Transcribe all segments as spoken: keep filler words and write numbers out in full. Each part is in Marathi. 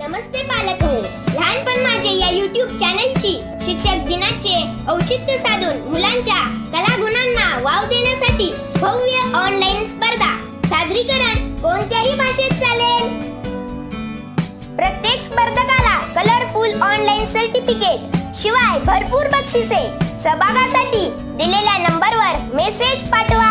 नमस्ते पालक हो. लहानपण माझे या यूट्यूब चॅनलची शिक्षक दिनाचे औचित्य साधून मुलांच्या कलागुणांना वाव देण्यासाठी भव्य ऑनलाईन स्पर्धा. सादरीकरण कोणत्याही भाषेत चालेल. प्रत्येक स्पर्धकाला कलरफुल ऑनलाईन सर्टिफिकेट शिवाय भरपूर बक्षिसे. सहभागासाठी दिलेल्या नंबरवर मेसेज पाठवा.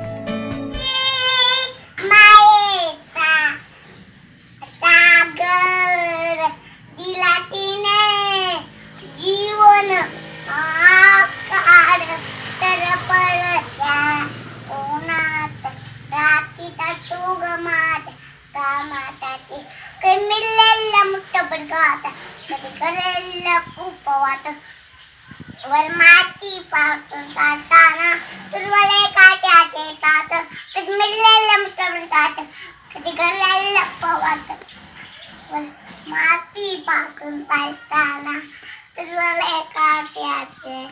वर माती पावसून काढताना तुरवले काट्याचे तात कधी मिळलेल्या मुठभर कधी गरलेल्या पवात. वर माती पावसून काढताना तुरवले काट्याचे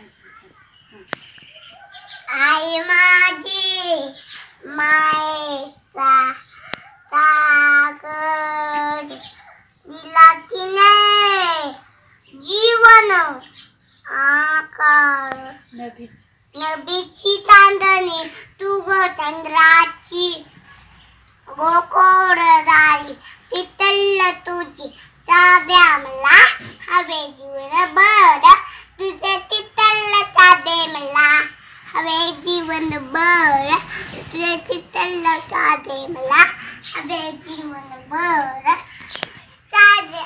आई माझी मायेचा सागर दिला तिने जीवन आकार. नबीची चांदणी तू ग चंद्राची गोकोड झाली तिथल तुझी चाब्या मला हवे जीवन बर तुझे तिथल चाबे मला हवे जीवन बर तुझे तिथल चाबे मला हवे जीवन बर. चाबे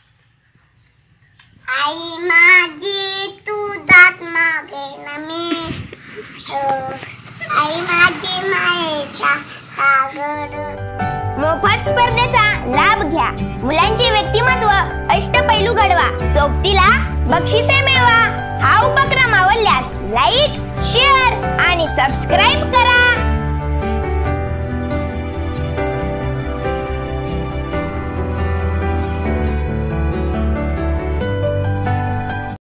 आई माझी तू दात मागे न मी आई माझी मायेचा सागर. मोफत स्पर्धेचा लाभ घ्या. मुलांचे व्यक्तिमत्व अष्टपैलू घडवा. सोबतीला बक्षिसे मिळवा. हा उपक्रम आवडल्यास लाईक, शेअर आणि सबस्क्राईब